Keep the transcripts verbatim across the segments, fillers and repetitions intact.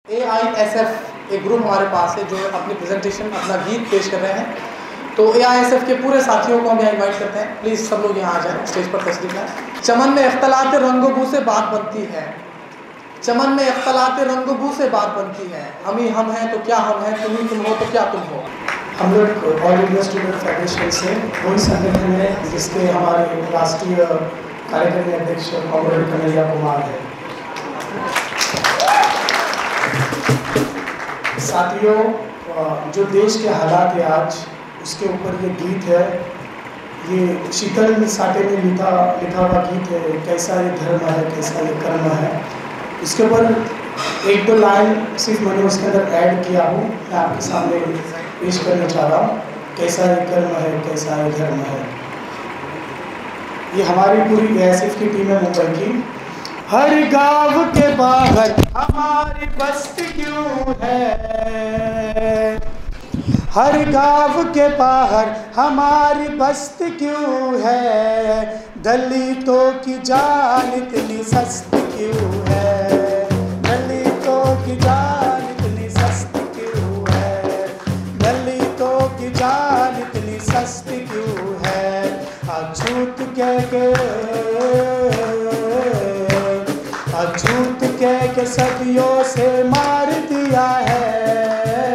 A I S F एक group हमारे पास है जो अपनी प्रेजेंटेशन अपना गीत पेश कर रहे हैं। तो ए आई एस एफ के पूरे साथियों को हम यहाँ इन्वाइट करते हैं। प्लीज़ सब लोग यहाँ आ जाएं, स्टेज पर तशरीफ लाएं। चमन में इख्तलात रंगो से बात बनती है, चमन में इख्तलात रंगो से बात बनती है। हम ही हम हैं तो क्या हम हैं, तुम ही तुम हो तो क्या तुम हो। हम लोग ऑल इंडिया स्टूडेंट फेडरेशन से वही संगठन है जिसके हमारे राष्ट्रीय कार्यक्रम अध्यक्ष कॉमरेड कन्हैया कुमार है। साथियों, जो देश के हालात है आज, उसके ऊपर ये गीत है। ये शीतल साठे ने लिखा लिखा हुआ गीत है, कैसा ये धर्म है कैसा ये कर्म है। इसके ऊपर एक दो लाइन सिर्फ मैंने उसके अंदर ऐड किया हूँ, मैं आपके सामने पेश करना चाह रहा हूँ। कैसा ये कर्म है कैसा ये धर्म है। ये हमारी पूरी ए एस एफ की टीम है मुंबई की। हर गांव के बाहर हमारी बस्ती क्यों है, हर गांव के बाहर हमारी बस्ती क्यों है, दलितों की जान इतनी सस्ती क्यों है, दलितों की जान इतनी सस्ती क्यों है, दलितों की जान इतनी सस्ती क्यों है। अछूत कह के अछूत कह के सदियों से मार दिया है।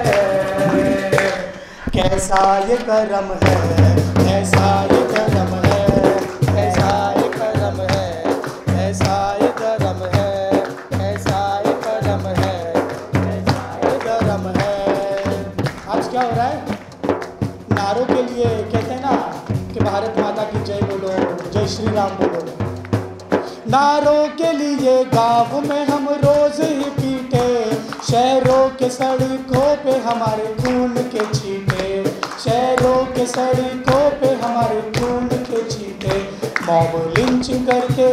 कैसा ये करम है कैसा ये करम है, कैसा ये करम है कैसा ये करम है, कैसा ये करम है कैसा ये करम है। आज क्या हो रहा है? नारों के लिए कहते हैं ना कि भारत माता की जय बोलो, जय श्री राम बोलो। नारों के लिए गाँव में हम रोज ही पीटे, शहरों के सड़कों पे हमारे खून के छींटे, शहरों के सड़कों पे हमारे खून के छींटे। मॉब लिंचिंग करके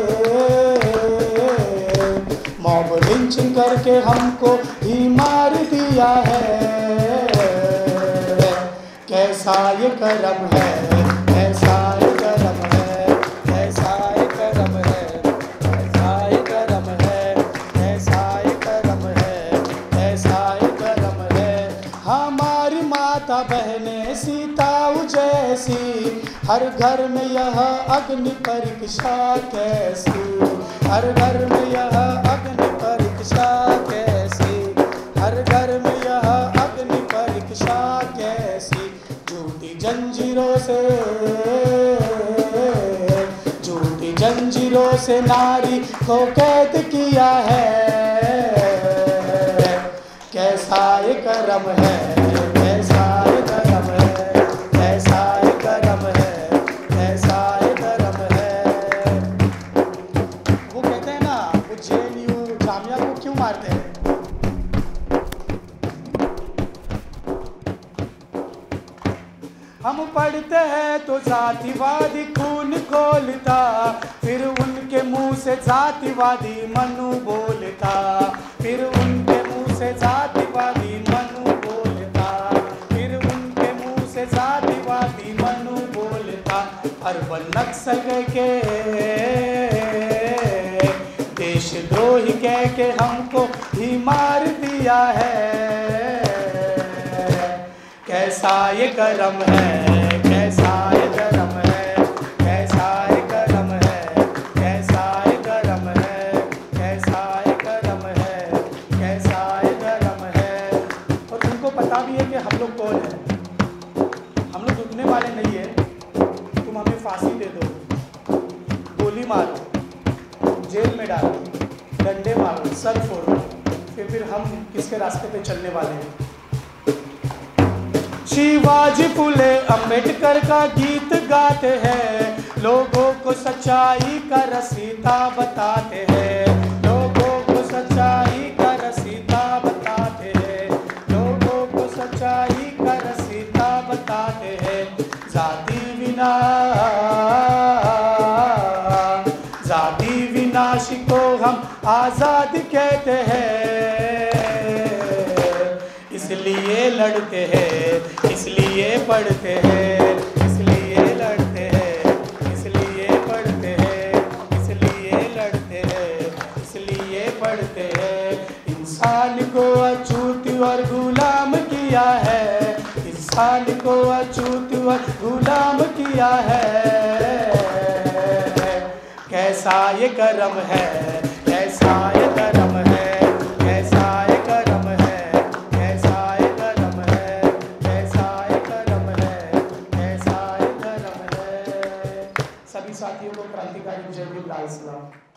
मॉब लिंचिंग करके हमको ही मार दिया है। कैसा ये करम है कैसा ये करम है, कैसा ये करम है कैसा ये करम है, कैसा ये करम है कैसा ये करम है। हमारी माता बहनें सीताऊ जैसी, हर घर में यह अग्नि परीक्षा कैसी, हर घर में यह अग्नि परीक्षा कैसी, हर घर में यह अग्नि परीक्षा कैसी। झूठी जंजीरों से झूठी जंजीरों से नारी को कैद किया है। कैसा ये करम है कैसा ये करम है, कैसा ये करम है कैसा ये करम है। वो कहते हैं ना, वो जे एन यू जामिया को क्यों मारते हैं? हम पढ़ते हैं तो जातिवादी खून खोलता, फिर उनके मुंह से जातिवादी मनु बोलता, फिर उनके मुंह से जातिवादी मनु बोलता, फिर उनके मुंह से जातिवादी मनु बोलता। अर्बन नक्सल के देशद्रोही कह के हमको ही मार दिया है। कैसा ये करम है कैसा ये करम है, कैसा ये करम है कैसा ये करम है, कैसा ये करम है कैसा ये करम है। और तुमको पता भी है कि हम लोग कौन है, हम लोग रुकने वाले नहीं है। तुम हमें फांसी दे दो, गोली मारो, जेल में डालो, डंडे मारो, सर फोड़ो, फिर फिर हम किसके रास्ते पे चलने वाले हैं। शिवाजी फुले अम्बेडकर का गीत गाते हैं, लोगों को सच्चाई का रसीदा बताते हैं, लोगों को सच्चाई का रसीदा बताते हैं, लोगों को सच्चाई का रसीदा बताते हैं। जाति विना जाति विनाशी को हम आज़ाद कहते हैं। इसलिए लड़ते हैं इसलिए पढ़ते हैं, इसलिए लड़ते हैं इसलिए पढ़ते हैं, इसलिए लड़ते हैं इसलिए पढ़ते हैं। इंसान को अछूत और गुलाम किया है, इंसान को अछूत और गुलाम किया है। कैसा ये करम है, कैसा ये करम है, कैसा ये करम है, कैसा ये करम है, कैसा ये करम है, कैसा ये करम है। सभी साथियों को क्रांतिकारी जय भीम, लाल सलाम।